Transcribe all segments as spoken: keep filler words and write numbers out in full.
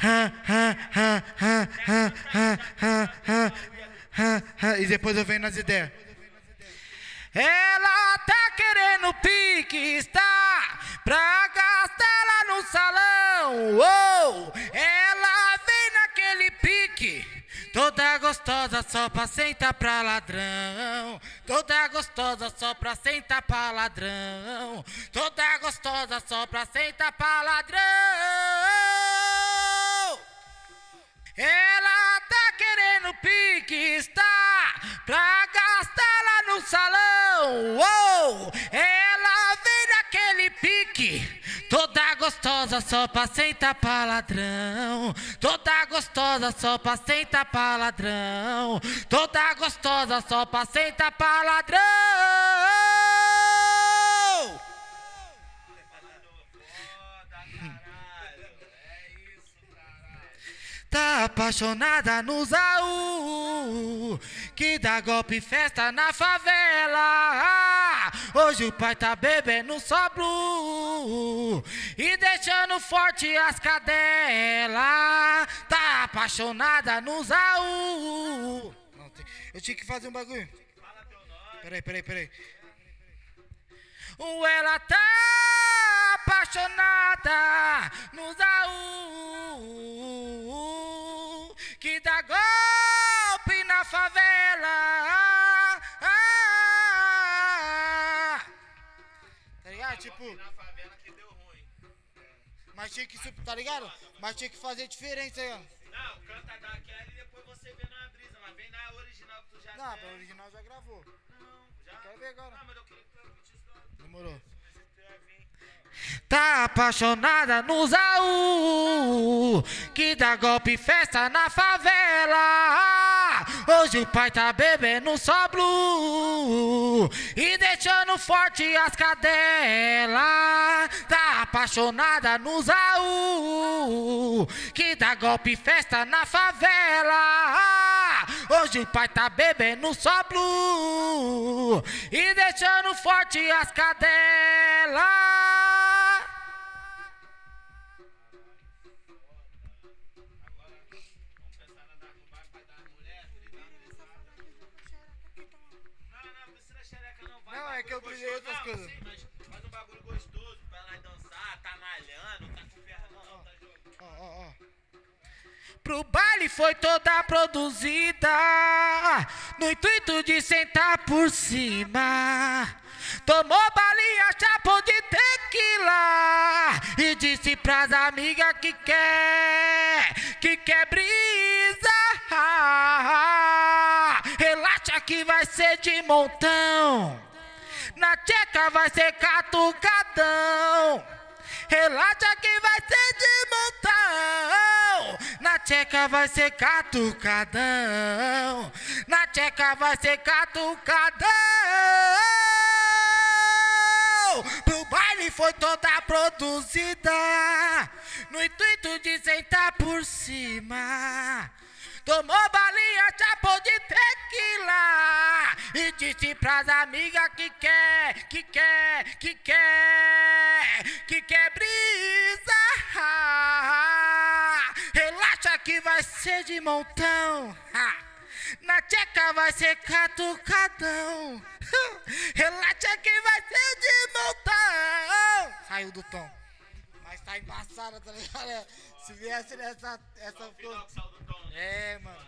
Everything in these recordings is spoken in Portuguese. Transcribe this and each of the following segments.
E depois eu venho nas ideias. Ela tá querendo pique, está pra gastar lá no salão. Oh, ela vem naquele pique, toda gostosa só pra sentar pra ladrão. Toda gostosa só pra sentar pra ladrão. Toda gostosa só pra sentar pra ladrão. Ela tá querendo pique, está pra gastar lá no salão. Oh, ela vem naquele pique, toda gostosa só pra sentar pra ladrão. Toda gostosa só pra sentar pra ladrão. Toda gostosa só pra sentar pra ladrão. Tá apaixonada no Zaú, que dá golpe e festa na favela. Hoje o pai tá bebendo só blue e deixando forte as cadelas. Tá apaixonada no Zaú. Eu tinha que fazer um bagulho. Peraí, peraí, peraí. Ela tá apaixonada no Zaú, que dá golpe na favela. Tá ligado? Tipo, na favela que deu ruim. mas tinha que, tá ligado? Mas tinha que fazer diferença aí, ó. Não, canta daquela e depois você vê na brisa, mas vem na original que tu já Não, tem. a original já gravou. Não, já. Quero ver agora. Não, mas eu queria que tu repetisse lá. Demorou. Tá apaixonada no Zaú, que dá golpe e festa na favela. Hoje o pai tá bebendo só blue e deixando forte as cadelas. Tá apaixonada no Zaú, que dá golpe e festa na favela. Hoje o pai tá bebendo só blue e deixando forte as cadelas. Não, é que eu brilhei outras coisas. Sim, mas faz um bagulho gostoso pra ela dançar, tá malhando, tá com ferrão, tá jogando. Ó, ó, ó. Pro baile foi toda produzida, no intuito de sentar por cima. Tomou balinha, chapou de tequila e disse pras amigas que quer, que quer brisa. Relaxa que vai ser de montão, na tcheca vai ser catucadão. Relaxa que vai ser de montão, na tcheca vai ser catucadão. Na tcheca vai ser catucadão. Pro baile foi toda produzida, no intuito de sentar por cima. Tomou balinha, chapou de tequila e disse pras amigas que quer, que quer, que quer, que quer brisa. Relaxa que vai ser de montão, na tcheca vai ser catucadão. Relaxa que vai ser de montão. Saiu do tom. Mas tá embaçada, tá ligado? Se viesse nessa... essa Final que saiu do tom. É, mano.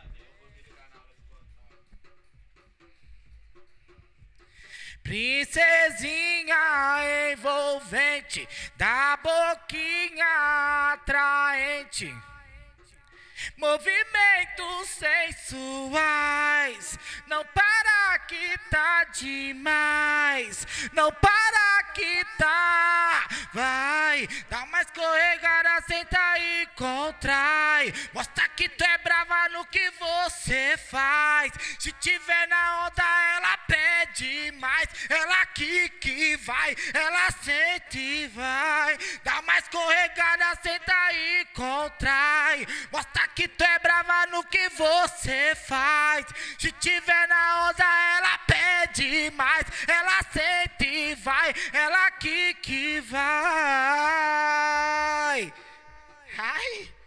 Princesinha envolvente, da boquinha atraente, movimentos sensuais. Não para que tá demais, não para que tá. Vai, dá mais escorregada, senta e contrai. Mostra que tu é brava no que você faz. Se tiver na onda, ela pede mais. Ela aqui que vai, ela sente e vai. Dá mais escorregada, senta e contrai. Mostra que tu é brava no que você faz. Se tiver na onda, ela pede mais. Ela sente e vai, ela aqui que vai. Ai.